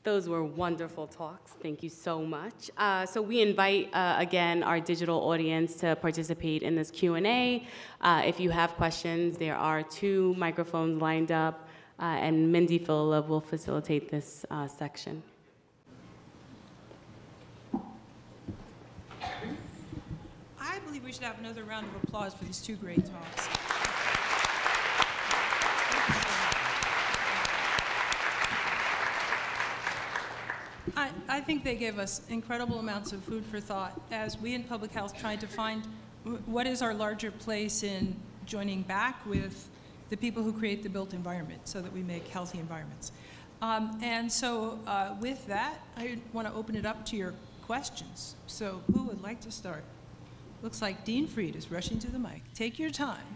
Those were wonderful talks. Thank you so much. So we invite, again, our digital audience to participate in this Q&A. If you have questions, there are 2 microphones lined up, and Mindy Philip will facilitate this section. I believe we should have another round of applause for these 2 great talks. I think they gave us incredible amounts of food for thought as we in public health tried to find what is our larger place in joining back with the people who create the built environment so that we make healthy environments. And so with that, I want to open it up to your questions. So who would like to start? Looks like Dean Freed is rushing to the mic. Take your time.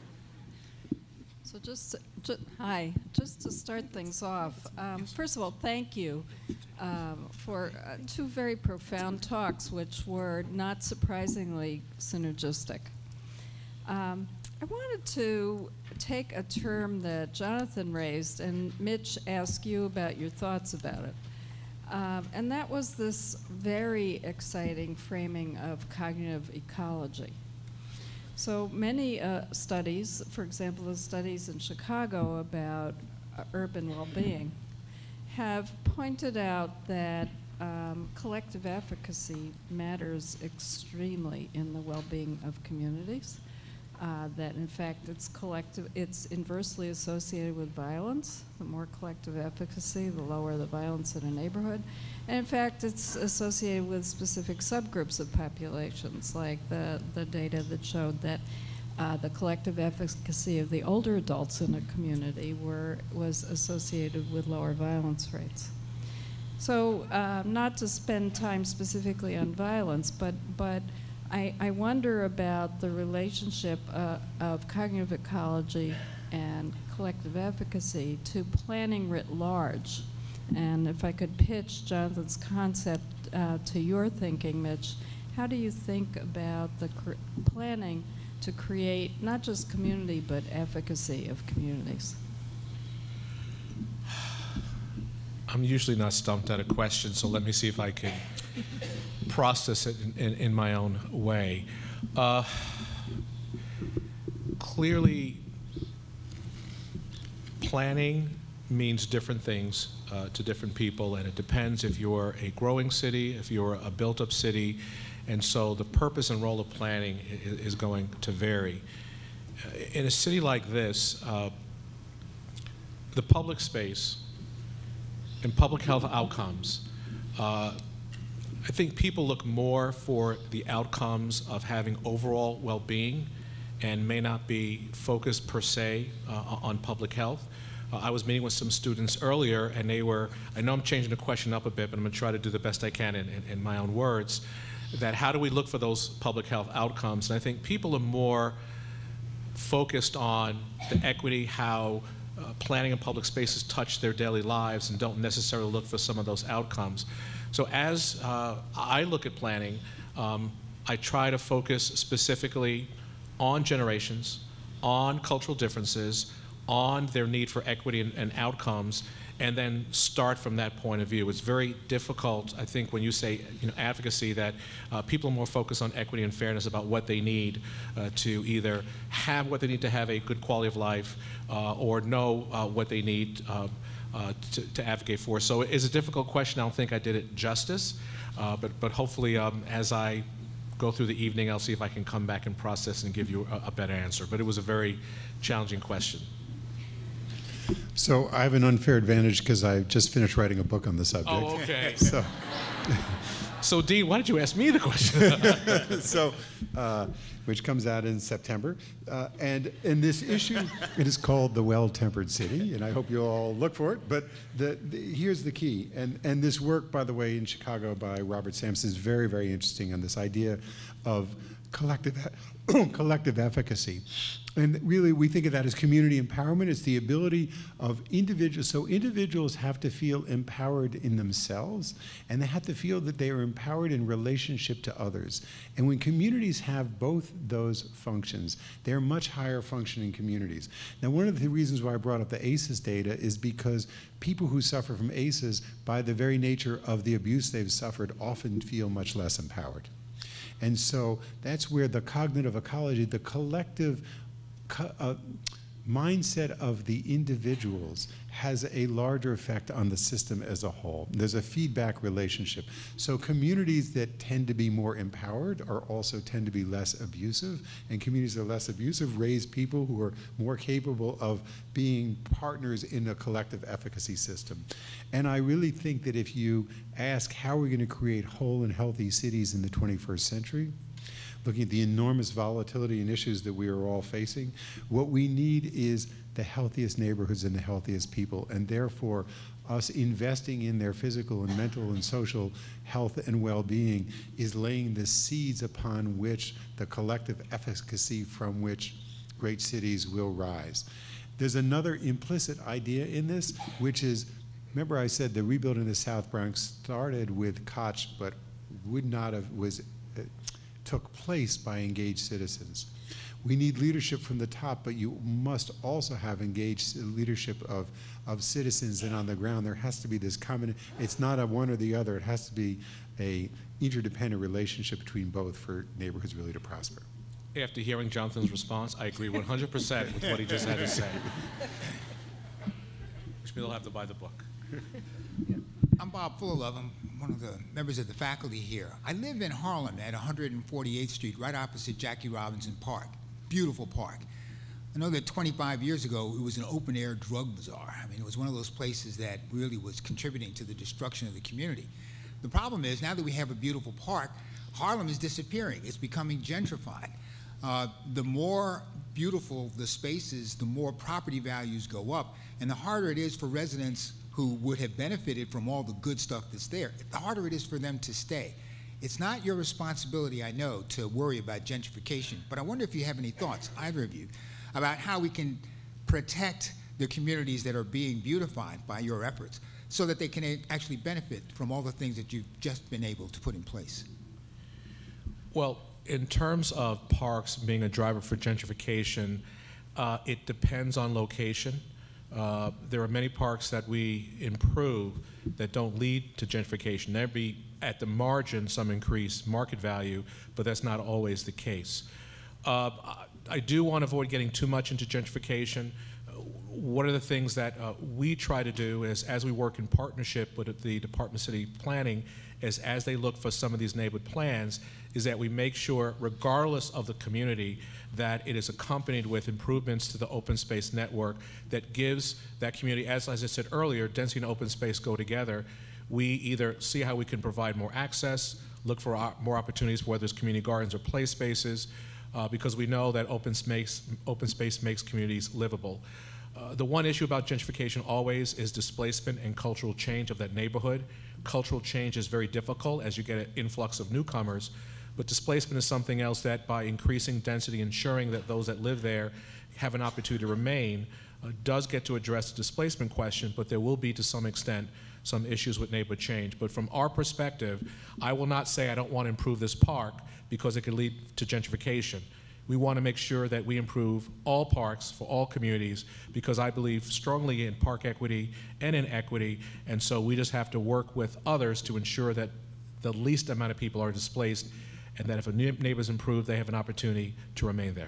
So just to start things off, first of all, thank you for 2 very profound talks, which were not surprisingly synergistic. I wanted to take a term that Jonathan raised and Mitch asked you about your thoughts about it. And that was this very exciting framing of cognitive ecology. So many studies, for example, the studies in Chicago about urban well-being, have pointed out that collective efficacy matters extremely in the well-being of communities. That in fact it's inversely associated with violence. The more collective efficacy, the lower the violence in a neighborhood. And in fact, it's associated with specific subgroups of populations, like the data that showed that the collective efficacy of the older adults in a community was associated with lower violence rates. So not to spend time specifically on violence, but I wonder about the relationship of cognitive ecology and collective efficacy to planning writ large. And if I could pitch Jonathan's concept to your thinking, Mitch, how do you think about the planning to create not just community, but efficacy of communities? I'm usually not stumped at a question, so let me see if I can process it in my own way. Clearly, planning means different things to different people, and it depends if you're a growing city, if you're a built-up city, and so the purpose and role of planning is going to vary. In a city like this, the public space and public health outcomes, I think people look more for the outcomes of having overall well-being and may not be focused per se on public health. I was meeting with some students earlier, and they were, I know I'm changing the question up a bit, but I'm going to try to do the best I can in my own words, that how do we look for those public health outcomes? And I think people are more focused on the equity, how planning and public spaces touch their daily lives, and don't necessarily look for some of those outcomes. So as I look at planning, I try to focus specifically on generations, on cultural differences, on their need for equity and outcomes, and then start from that point of view. It's very difficult, I think, when you say advocacy, that people are more focused on equity and fairness about what they need to either have what they need to have a good quality of life or know what they need to advocate for. So it's a difficult question. I don't think I did it justice, but hopefully as I go through the evening, I'll see if I can come back and process and give you a better answer. But it was a very challenging question. So I have an unfair advantage because I just finished writing a book on the subject. Oh, okay. So Dean, why did you ask me the question? Which comes out in September. And in this issue, it is called The Well-Tempered City, and I hope you'll all look for it. But here's the key. And this work, by the way, in Chicago by Robert Sampson is very, very interesting on this idea of collective collective efficacy. And really, we think of that as community empowerment. It's the ability of individuals. So individuals have to feel empowered in themselves, and they have to feel that they are empowered in relationship to others. And when communities have both those functions, they're much higher functioning communities. Now, one of the reasons why I brought up the ACEs data is because people who suffer from ACEs, by the very nature of the abuse they've suffered, often feel much less empowered. And so that's where the cognitive ecology, the collective mindset of the individuals has a larger effect on the system as a whole. There's a feedback relationship. So communities that tend to be more empowered are also tend to be less abusive, and communities that are less abusive raise people who are more capable of being partners in a collective efficacy system. And I really think that if you ask how we're going to create whole and healthy cities in the 21st century, looking at the enormous volatility and issues that we are all facing, what we need is the healthiest neighborhoods and the healthiest people, and therefore us investing in their physical and mental and social health and well-being is laying the seeds upon which the collective efficacy from which great cities will rise. There's another implicit idea in this, which is, remember I said the rebuilding the South Bronx started with Koch, but would not have, took place by engaged citizens. We need leadership from the top, but you must also have engaged leadership of citizens, and on the ground there has to be this common, it's not a one or the other, it has to be a interdependent relationship between both for neighborhoods really to prosper. After hearing Jonathan's response, I agree 100% with what he just had to say. Which means I'll have to buy the book. I'm Bob Fullilove. I'm one of the members of the faculty here. I live in Harlem at 148th Street, right opposite Jackie Robinson Park. Beautiful park. I know that 25 years ago, it was an open-air drug bazaar. I mean, it was one of those places that really was contributing to the destruction of the community. The problem is, now that we have a beautiful park, Harlem is disappearing. It's becoming gentrified. The more beautiful the spaces, the more property values go up, and the harder it is for residents who would have benefited from all the good stuff that's there, the harder it is for them to stay. It's not your responsibility, I know, to worry about gentrification, but I wonder if you have any thoughts, either of you, about how we can protect the communities that are being beautified by your efforts so that they can actually benefit from all the things that you've just been able to put in place. Well, in terms of parks being a driver for gentrification, it depends on location. There are many parks that we improve that don't lead to gentrification. There'd be, at the margin, some increased market value, but that's not always the case. I do want to avoid getting too much into gentrification. One of the things that we try to do is, as we work in partnership with the Department of City Planning, is as they look for some of these neighborhood plans, is that we make sure, regardless of the community, that it is accompanied with improvements to the open space network that gives that community, as I said earlier, density and open space go together. We either see how we can provide more access, look for more opportunities, whether it's community gardens or play spaces, because we know that open space makes communities livable. The one issue about gentrification always is displacement and cultural change of that neighborhood. Cultural change is very difficult as you get an influx of newcomers, but displacement is something else that, by increasing density, ensuring that those that live there have an opportunity to remain, does get to address the displacement question, but there will be, to some extent, some issues with neighborhood change. But from our perspective, I will not say I don't want to improve this park because it could lead to gentrification. We want to make sure that we improve all parks for all communities, because I believe strongly in park equity and in equity, and so we just have to work with others to ensure that the least amount of people are displaced, and that if a neighbor's improved, they have an opportunity to remain there.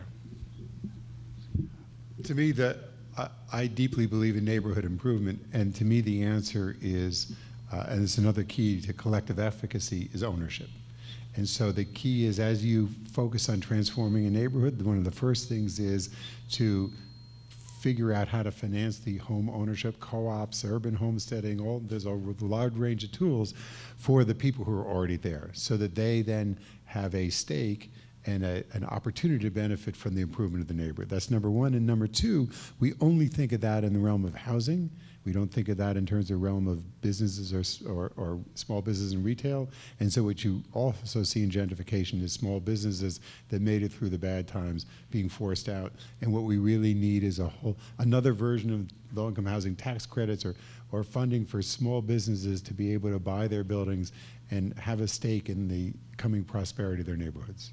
To me, I deeply believe in neighborhood improvement, and to me the answer is, and it's another key to collective efficacy, is ownership. And so the key is, as you focus on transforming a neighborhood, one of the first things is to figure out how to finance the home ownership, co-ops, urban homesteading, there's a large range of tools for the people who are already there, so that they then have a stake and an opportunity to benefit from the improvement of the neighborhood. That's number one. And number two, we only think of that in the realm of housing. We don't think of that in terms of realm of businesses or small business and retail. And so what you also see in gentrification is small businesses that made it through the bad times being forced out. And what we really need is another version of low-income housing tax credits or funding for small businesses to be able to buy their buildings and have a stake in the coming prosperity of their neighborhoods.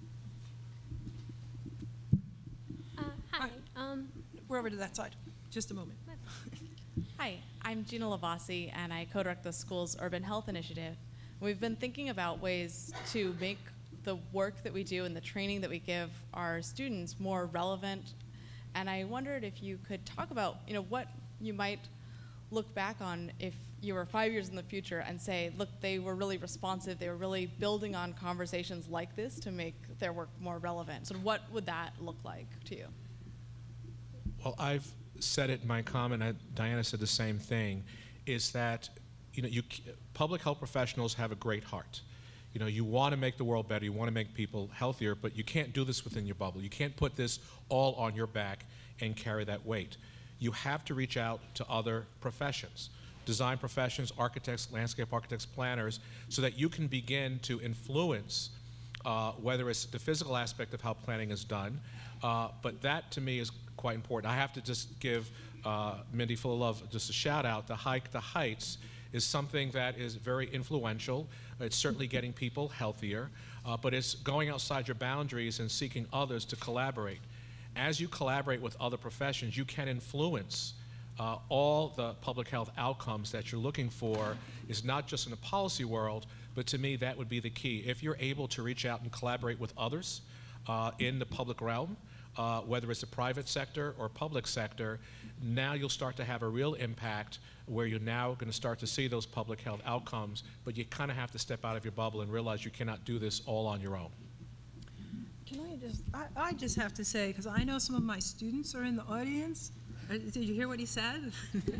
Hi. We're over to that side. Just a moment. Hi, I'm Gina Lavasi, and I co-direct the school's Urban Health Initiative. We've been thinking about ways to make the work that we do and the training that we give our students more relevant. And I wondered if you could talk about, what you might look back on if you were 5 years in the future and say, look, they were really responsive, they were really building on conversations like this to make their work more relevant. So what would that look like to you? Well, I've said it in my comment, Diana said the same thing, is that public health professionals have a great heart. You want to make the world better, you want to make people healthier, but you can't do this within your bubble. You can't put this all on your back and carry that weight. You have to reach out to other professions, design professions, architects, landscape architects, planners, so that you can begin to influence whether it's the physical aspect of how planning is done, but that to me is quite important. I have to just give Mindy Full of Love just a shout out. The Hike the Heights is something that is very influential. It's certainly getting people healthier, but it's going outside your boundaries and seeking others to collaborate. As you collaborate with other professions, you can influence all the public health outcomes that you're looking for. Is not just in the policy world, but to me that would be the key. If you're able to reach out and collaborate with others in the public realm, whether it's the private sector or public sector, now you'll start to have a real impact where you're now going to start to see those public health outcomes, but you kind of have to step out of your bubble and realize you cannot do this all on your own. Can I just have to say, because I know some of my students are in the audience. Did you hear what he said?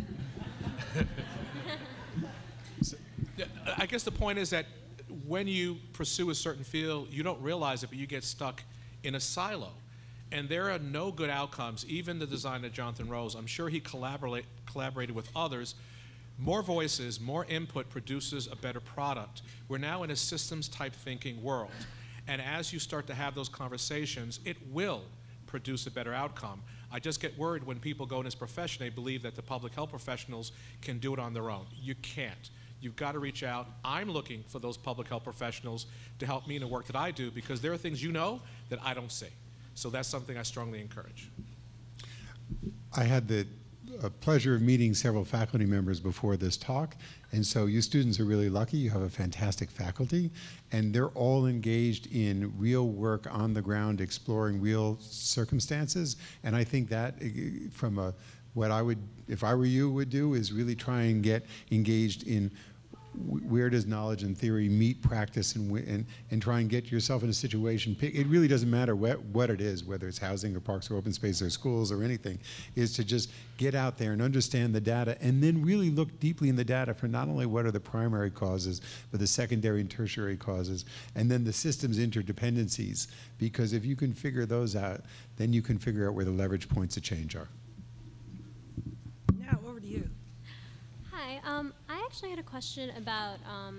I guess the point is that when you pursue a certain field, you don't realize it, but you get stuck in a silo. And there are no good outcomes. Even the designer, Jonathan Rose, I'm sure he collaborated with others. More voices, more input produces a better product. We're now in a systems type thinking world. And as you start to have those conversations, it will produce a better outcome. I just get worried when people go in this profession, they believe that the public health professionals can do it on their own. You can't. You've got to reach out. I'm looking for those public health professionals to help me in the work that I do, because there are things that I don't see. So that's something I strongly encourage. I had the pleasure of meeting several faculty members before this talk, and so you students are really lucky. You have a fantastic faculty, and they're all engaged in real work on the ground, exploring real circumstances. And I think that from what I would, if I were you, would do is really try and get engaged in where does knowledge and theory meet practice, and try and get yourself in a situation. It really doesn't matter what it is, whether it's housing or parks or open space or schools or anything, is to just get out there and understand the data, and then really look deeply in the data for not only what are the primary causes, but the secondary and tertiary causes, and then the system's interdependencies. Because if you can figure those out, then you can figure out where the leverage points of change are. Now, over to you. Hi, I actually had a question about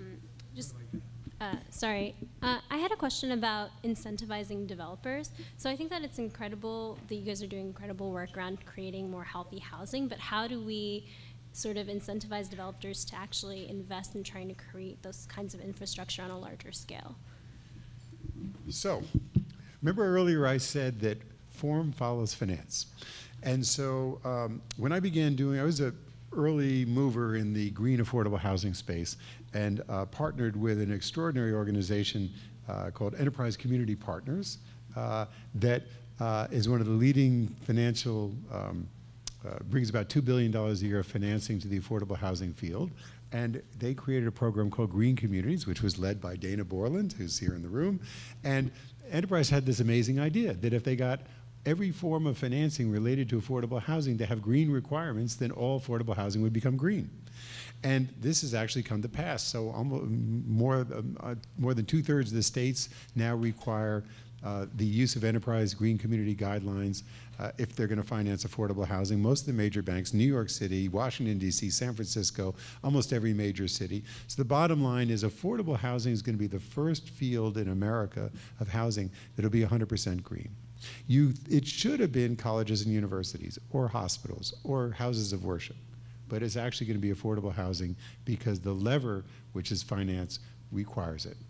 I had a question about incentivizing developers. So I think that it's incredible that you guys are doing incredible work around creating more healthy housing, but how do we sort of incentivize developers to actually invest in trying to create those kinds of infrastructure on a larger scale? So, remember earlier I said that form follows finance. And so when I began I was an early mover in the green affordable housing space, and partnered with an extraordinary organization called Enterprise Community Partners that is one of the leading financial, brings about $2 billion a year of financing to the affordable housing field. And they created a program called Green Communities, which was led by Dana Borland, who's here in the room. And Enterprise had this amazing idea that if they got every form of financing related to affordable housing to have green requirements, then all affordable housing would become green. And this has actually come to pass. So almost more than 2/3 of the states now require the use of enterprise green community guidelines if they're going to finance affordable housing. Most of the major banks, New York City, Washington, D.C., San Francisco, almost every major city. So the bottom line is affordable housing is going to be the first field in America of housing that will be 100% green. It should have been colleges and universities or hospitals or houses of worship, but it's actually going to be affordable housing because the lever, which is finance, requires it.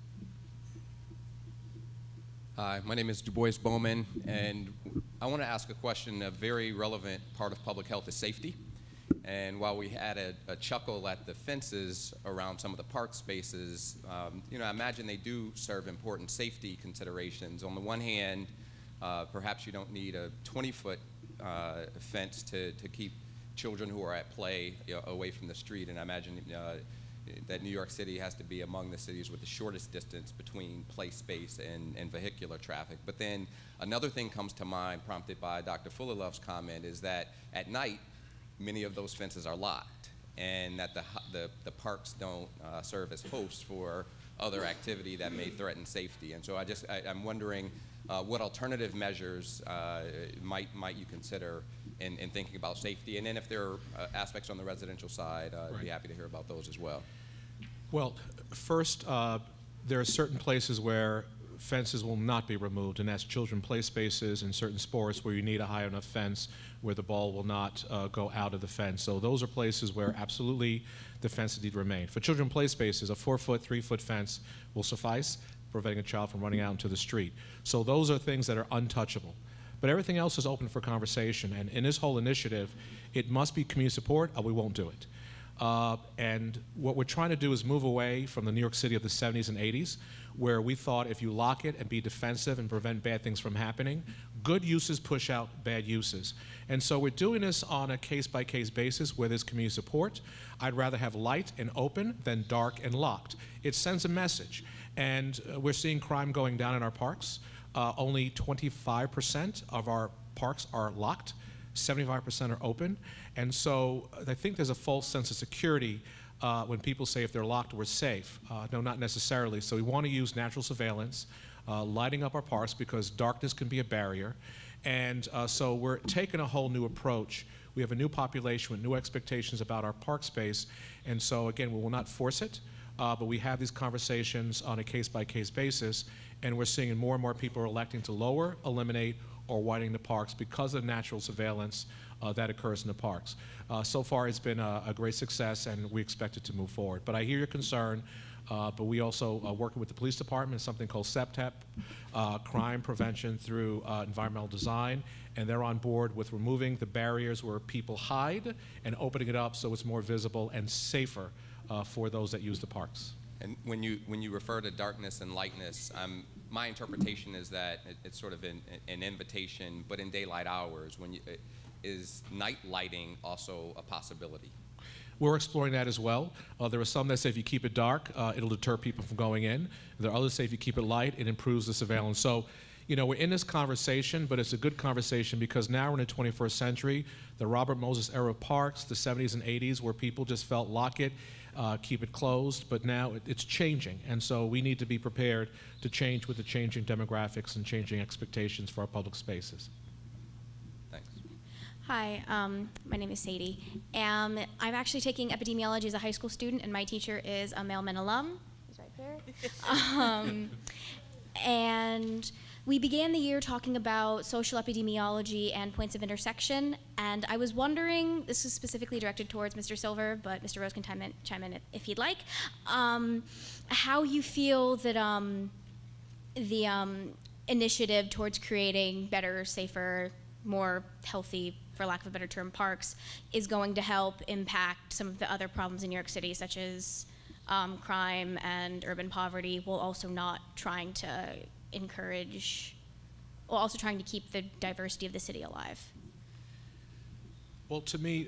Hi, my name is Du Bois Bowman, and I want to ask a question. A very relevant part of public health is safety. And while we had a chuckle at the fences around some of the park spaces, you know, I imagine they do serve important safety considerations. On the one hand, perhaps you don't need a 20-foot fence to keep children who are at play, you know, away from the street. And I imagine that New York City has to be among the cities with the shortest distance between play space and vehicular traffic. But then another thing comes to mind, prompted by Dr. Fullerlove's comment, is that at night, many of those fences are locked, and that the parks don't serve as hosts for other activity that may threaten safety. And so I'm wondering what alternative measures might you consider in thinking about safety? And then if there are aspects on the residential side, I'd be happy to hear about those as well. Well, first, there are certain places where fences will not be removed, and that's children play spaces and certain sports where you need a high enough fence where the ball will not go out of the fence. So those are places where absolutely the fence need to remain. For children play spaces, a 4-foot, 3-foot fence will suffice, preventing a child from running out into the street. So those are things that are untouchable. But everything else is open for conversation, and in this whole initiative, it must be community support or we won't do it. And what we're trying to do is move away from the New York City of the 70s and 80s, where we thought if you lock it and be defensive and prevent bad things from happening, good uses push out bad uses. And so we're doing this on a case-by-case basis where there's community support. I'd rather have light and open than dark and locked. It sends a message. And we're seeing crime going down in our parks. Only 25% of our parks are locked. 75% are open. And so I think there's a false sense of security when people say if they're locked, we're safe. No, not necessarily. So we want to use natural surveillance, lighting up our parks because darkness can be a barrier. And so we're taking a whole new approach. We have a new population with new expectations about our park space. And so again, we will not force it, but we have these conversations on a case-by-case basis. And we're seeing more and more people are electing to lower, eliminate, or widening the parks because of natural surveillance that occurs in the parks. So far, it's been a great success, and we expect it to move forward. But I hear your concern, but we also working with the police department, something called CPTEP, crime prevention through environmental design, and they're on board with removing the barriers where people hide and opening it up so it's more visible and safer for those that use the parks. And when you refer to darkness and lightness, my interpretation is that it's sort of an invitation, but in daylight hours. Is night lighting also a possibility? We're exploring that as well. There are some that say if you keep it dark, it'll deter people from going in. There are others that say if you keep it light, it improves the surveillance. So, you know, we're in this conversation, but it's a good conversation because now we're in the 21st century. The Robert Moses era of parks, the 70s and 80s, where people just felt lock it, keep it closed, but now it's changing. And so we need to be prepared to change with the changing demographics and changing expectations for our public spaces. Thanks. Hi, my name is Sadie. I'm actually taking epidemiology as a high school student, and my teacher is a Mailman alum. He's right there. And we began the year talking about social epidemiology and points of intersection, and I was wondering, this is specifically directed towards Mr. Silver, but Mr. Rose can chime in if he'd like, how you feel that the initiative towards creating better, safer, more healthy, for lack of a better term, parks is going to help impact some of the other problems in New York City, such as crime and urban poverty, while also not trying to encourage, while also trying to keep the diversity of the city alive. Well, to me,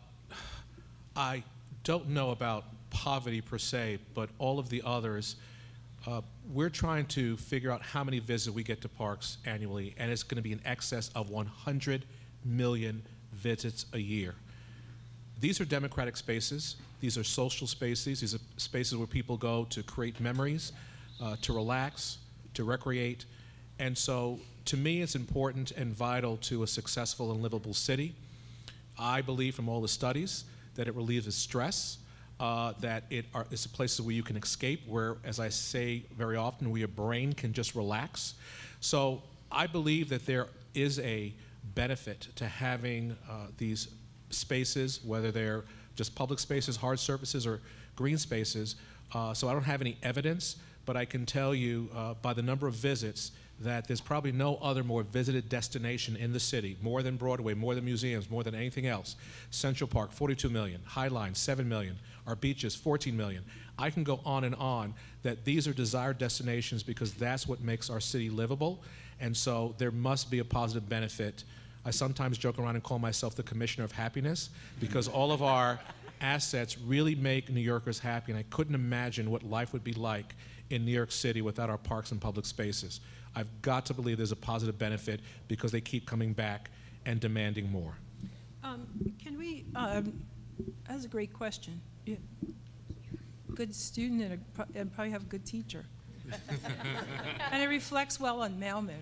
I don't know about poverty per se, but all of the others, we're trying to figure out how many visits we get to parks annually, and it's going to be in excess of 100 million visits a year. These are democratic spaces. These are social spaces. These are spaces where people go to create memories, to relax, to recreate, And so, to me, it's important and vital to a successful and livable city. I believe from all the studies that it relieves the stress, that it's a place where you can escape, where, as I say very often, where your brain can just relax. So I believe that there is a benefit to having these spaces, whether they're just public spaces, hard surfaces, or green spaces. So I don't have any evidence, but I can tell you by the number of visits that there's probably no other more visited destination in the city, more than Broadway, more than museums, more than anything else. Central Park, 42 million. High Line, 7 million. Our beaches, 14 million. I can go on, that these are desired destinations because that's what makes our city livable. And so there must be a positive benefit. I sometimes joke around and call myself the commissioner of happiness because all of our assets really make New Yorkers happy, and I couldn't imagine what life would be like in New York City without our parks and public spaces. I've got to believe there's a positive benefit because they keep coming back and demanding more. Can we, that's a great question. Yeah. Good student and probably have a good teacher. And it reflects well on mailmen.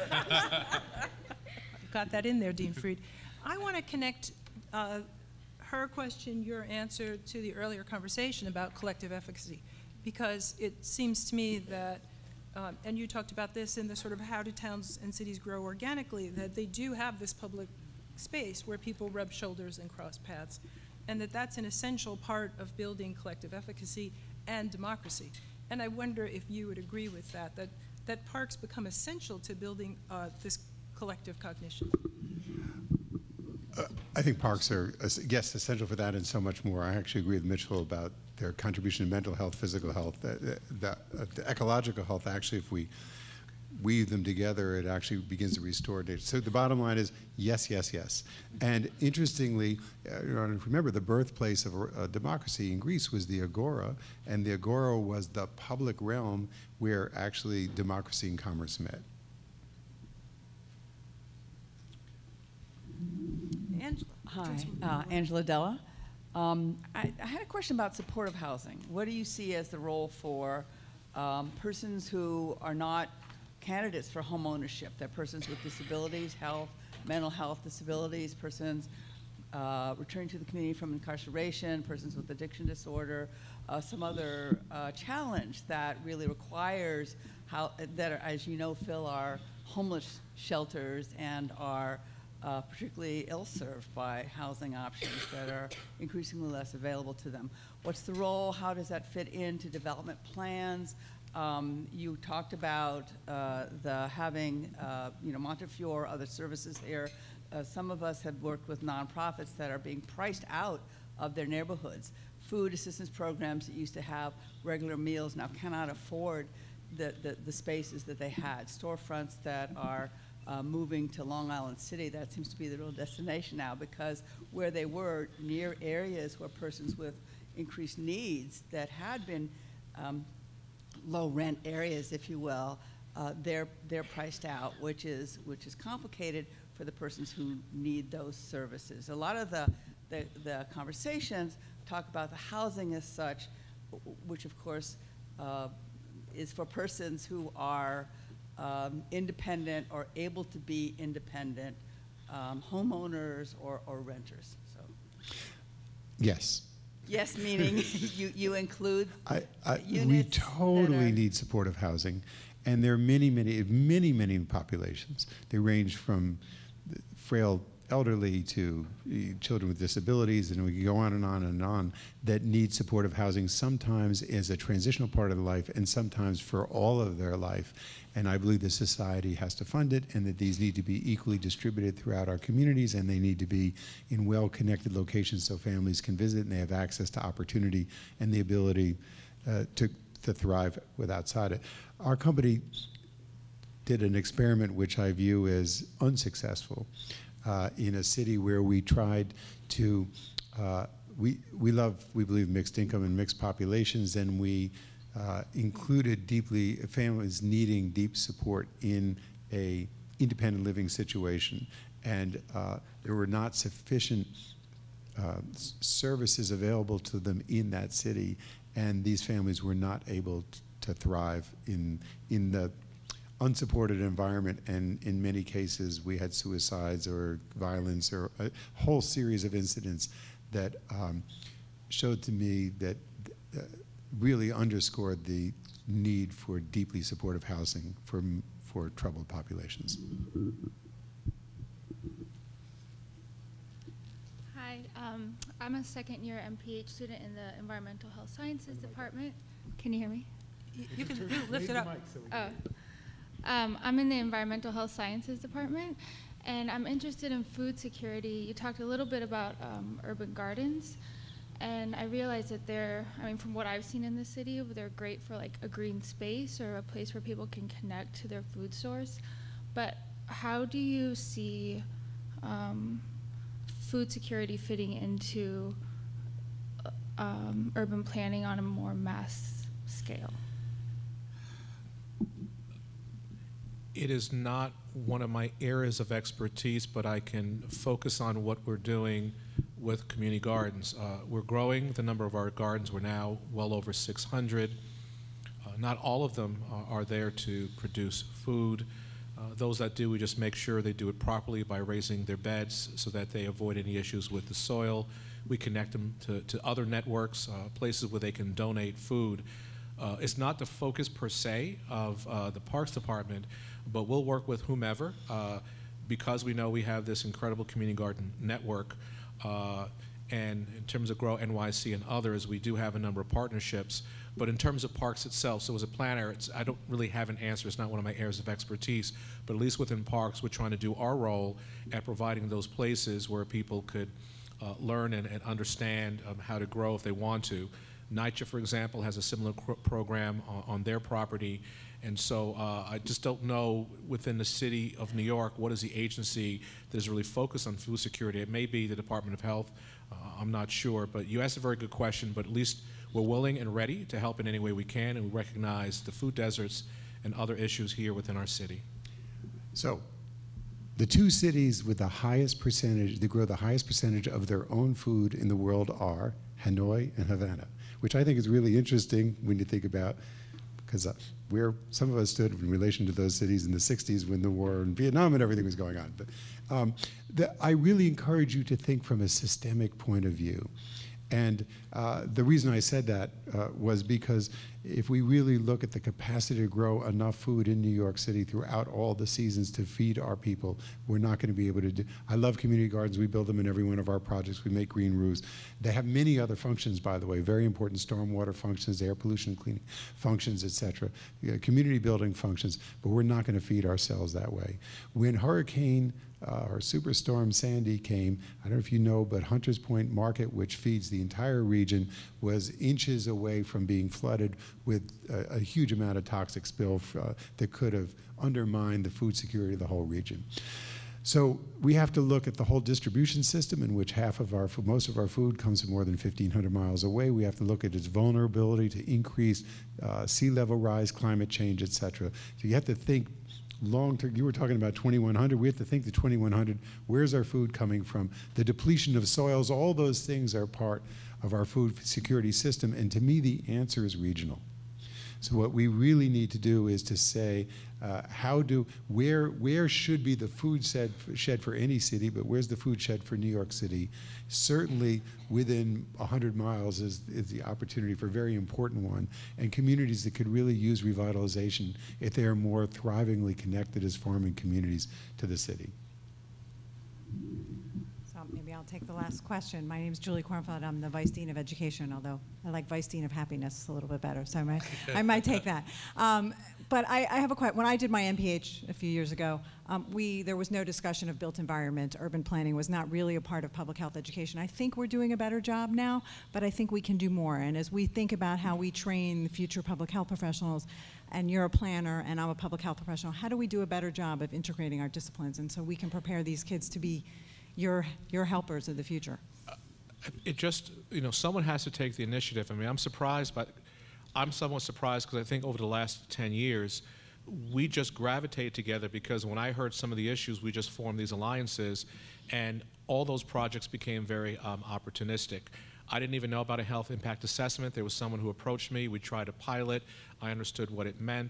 Got that in there, Dean Freed. I want to connect her question, your answer, to the earlier conversation about collective efficacy, because it seems to me that, and you talked about this in the sort of how do towns and cities grow organically, that they do have this public space where people rub shoulders and cross paths, and that that's an essential part of building collective efficacy and democracy. And I wonder if you would agree with that, that parks become essential to building this collective cognition. I think parks are, yes, essential for that and so much more. I actually agree with Mitchell about their contribution to mental health, physical health, the ecological health. Actually, if we weave them together, it actually begins to restore nature. So the bottom line is yes, yes, yes. And interestingly, remember the birthplace of democracy in Greece was the Agora, and the Agora was the public realm where actually democracy and commerce met. Angela. Hi, Angela Della. I had a question about supportive housing. What do you see as the role for persons who are not candidates for home ownership? They're persons with disabilities, health, mental health disabilities, persons returning to the community from incarceration, persons with addiction disorder, some other challenge that really requires that are, as you know, fill our homeless shelters and are particularly ill-served by housing options that are increasingly less available to them. What's the role? How does that fit into development plans? You talked about having Montefiore, other services here. Some of us have worked with nonprofits that are being priced out of their neighborhoods. Food assistance programs that used to have regular meals now cannot afford the spaces that they had. Storefronts that are moving to Long Island City, that seems to be the real destination now, because where they were near areas where persons with increased needs that had been low rent areas, if you will, they're priced out, which is complicated for the persons who need those services. A lot of the conversations talk about the housing as such, which of course is for persons who are independent or able to be independent, homeowners or renters. So. Yes. Yes, meaning you include units. We totally need supportive housing, and there are many populations. They range from frail elderly to children with disabilities, and we can go on and on and on, that need supportive housing sometimes as a transitional part of their life and sometimes for all of their life. And I believe the society has to fund it, and that these need to be equally distributed throughout our communities, and they need to be in well-connected locations so families can visit and they have access to opportunity and the ability to thrive outside it. Our company did an experiment which I view as unsuccessful in a city where we tried to, we believe mixed income and mixed populations, and we included families needing deep support in a independent living situation. And there were not sufficient services available to them in that city, and these families were not able to thrive in the unsupported environment, and in many cases we had suicides or violence or a whole series of incidents that showed to me that really underscored the need for deeply supportive housing for troubled populations. Hi, I'm a second-year MPH student in the Environmental Health Sciences Department. Can you hear me? You can lift it up. I'm in the Environmental Health Sciences Department, and I'm interested in food security. You talked a little bit about urban gardens, and I realized that from what I've seen in the city, they're great for like a green space or a place where people can connect to their food source. But how do you see food security fitting into urban planning on a more mass scale? It is not one of my areas of expertise, but I can focus on what we're doing with community gardens. We're growing the number of our gardens. We're now well over 600. Not all of them are there to produce food. Those that do, we just make sure they do it properly by raising their beds so that they avoid any issues with the soil. We connect them to other networks, places where they can donate food. It's not the focus per se of the Parks Department, but we'll work with whomever because we know we have this incredible community garden network. And in terms of Grow NYC and others, we do have a number of partnerships. But in terms of parks itself, so as a planner, I don't really have an answer. It's not one of my areas of expertise. But at least within parks, we're trying to do our role at providing those places where people could learn and understand how to grow if they want to. NYCHA, for example, has a similar program on their property. And so I just don't know within the city of New York what is the agency that is really focused on food security. It may be the Department of Health. I'm not sure. But you asked a very good question. But at least we're willing and ready to help in any way we can. And we recognize the food deserts and other issues here within our city. So the two cities with the highest percentage, that grow the highest percentage of their own food in the world are Hanoi and Havana, which I think is really interesting when you think about, because where some of us stood in relation to those cities in the 60s when the war in Vietnam and everything was going on. But I really encourage you to think from a systemic point of view. And the reason I said that was because if we really look at the capacity to grow enough food in New York City throughout all the seasons to feed our people, we're not going to be able to do. I love community gardens. We build them in every one of our projects. We make green roofs. They have many other functions, by the way, very important stormwater functions, air pollution cleaning functions, et cetera, community building functions, but we're not going to feed ourselves that way. When Hurricane or Superstorm Sandy came, I don't know if you know, but Hunters Point Market, which feeds the entire region, was inches away from being flooded with a huge amount of toxic spill that could have undermined the food security of the whole region. So we have to look at the whole distribution system in which most of our food comes from more than 1,500 miles away. We have to look at its vulnerability to increased sea level rise, climate change, et cetera. So you have to think long term. You were talking about 2100. We have to think the 2100. Where's our food coming from? The depletion of soils, all those things are part of our food security system. And to me, the answer is regional. So what we really need to do is to say, where should be the food shed for any city, but where's the food shed for New York City? Certainly within 100 miles is the opportunity for a very important one, and communities that could really use revitalization if they are more thrivingly connected as farming communities to the city. So maybe I'll take the last question. My name is Julie Kornfeld. I'm the Vice Dean of Education, although I like Vice Dean of Happiness a little bit better, so I might take that. But I have a question. When I did my MPH a few years ago, there was no discussion of built environment. Urban planning was not really a part of public health education. I think we're doing a better job now, but I think we can do more. And as we think about how we train the future public health professionals, and you're a planner and I'm a public health professional, how do we do a better job of integrating our disciplines and so we can prepare these kids to be your helpers of the future? It just, someone has to take the initiative. I mean, I'm somewhat surprised because I think over the last 10 years, we just gravitate together because when I heard some of the issues, we just formed these alliances, and all those projects became very opportunistic. I didn't even know about a health impact assessment. There was someone who approached me. We tried a pilot. I understood what it meant.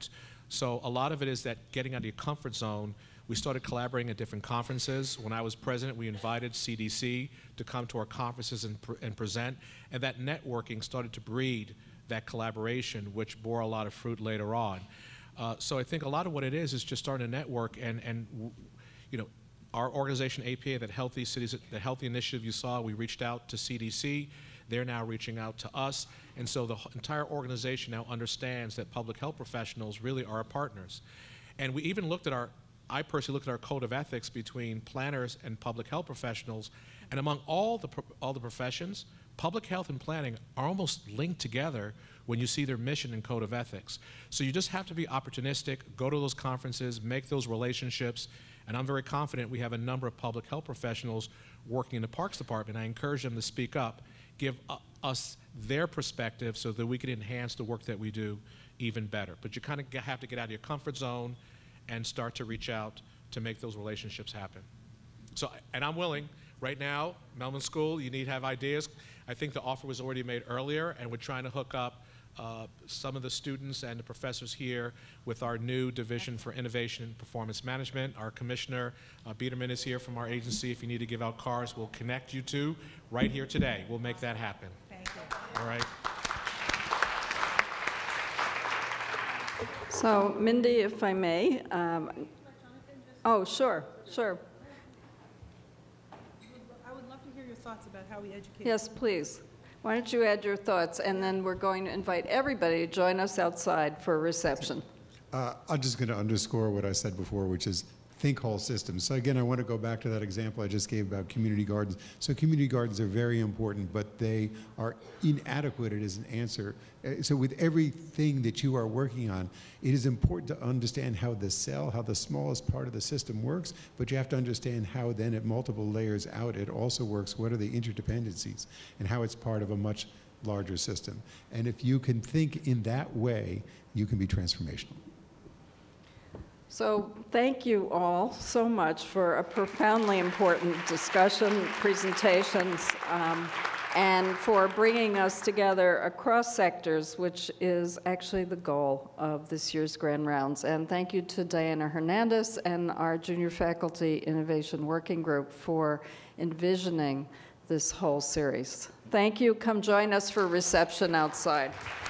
So a lot of it is that getting out of your comfort zone. We started collaborating at different conferences. When I was president, we invited CDC to come to our conferences and present, and that networking started to breed that collaboration, which bore a lot of fruit later on. So I think a lot of what it is just starting a network, and you know, our organization APA, that Healthy Cities, the Healthy Initiative you saw, we reached out to CDC. They're now reaching out to us, and so the entire organization now understands that public health professionals really are our partners. And we even looked at I personally looked at our code of ethics between planners and public health professionals, and among all the professions, public health and planning are almost linked together when you see their mission and code of ethics. So you just have to be opportunistic, go to those conferences, make those relationships, and I'm very confident we have a number of public health professionals working in the Parks Department. I encourage them to speak up, give us their perspective so that we can enhance the work that we do even better. But you kind of have to get out of your comfort zone and start to reach out to make those relationships happen. So, and I'm willing. Right now, Melman School, you need to have ideas. I think the offer was already made earlier, and we're trying to hook up some of the students and the professors here with our new Division for Innovation and Performance Management. Our commissioner, Biederman, is here from our agency. If you need to give out cars, we'll connect you to right here today. We'll make that happen. Thank you. All right. So, Mindy, if I may. Oh, sure. I would love to hear your thoughts about how we educate. Yes, please. Why don't you add your thoughts, and then we're going to invite everybody to join us outside for a reception. I'm just going to underscore what I said before, which is think whole systems. So again, I want to go back to that example I just gave about community gardens. So community gardens are very important, but they are inadequate as an answer. So with everything that you are working on, it is important to understand how the cell, how the smallest part of the system works, but you have to understand how then at multiple layers out it also works. What are the interdependencies and how it's part of a much larger system. And if you can think in that way, you can be transformational. So thank you all so much for a profoundly important discussion, presentations, and for bringing us together across sectors, which is actually the goal of this year's Grand Rounds. And thank you to Diana Hernandez and our Junior Faculty Innovation Working Group for envisioning this whole series. Thank you. Come join us for reception outside.